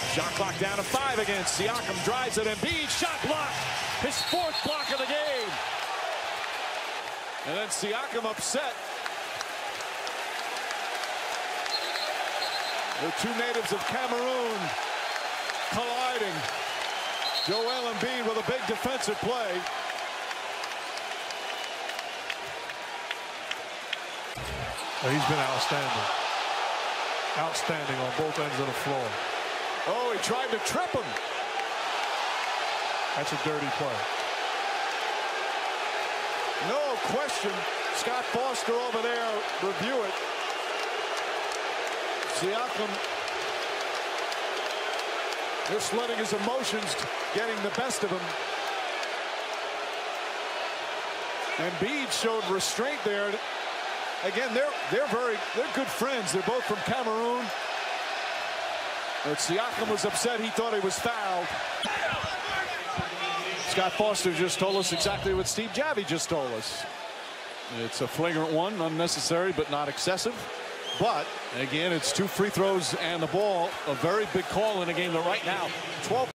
Shot clock down to 5 again. Siakam drives it. Embiid shot blocked. His 4th block of the game. And then Siakam upset. The two natives of Cameroon colliding. Joel Embiid with a big defensive play. He's been outstanding. Outstanding on both ends of the floor. Oh, he tried to trip him. That's a dirty play. No question. Scott Foster over there, review it. Siakam just letting his emotions getting the best of him. Embiid showed restraint there. Again, they're good friends. They're both from Cameroon. But Siakam was upset. He thought he was fouled. Scott Foster just told us exactly what Steve Javie just told us. It's a flagrant one, unnecessary but not excessive. But again, it's 2 free throws and the ball. A very big call in a game that right now 12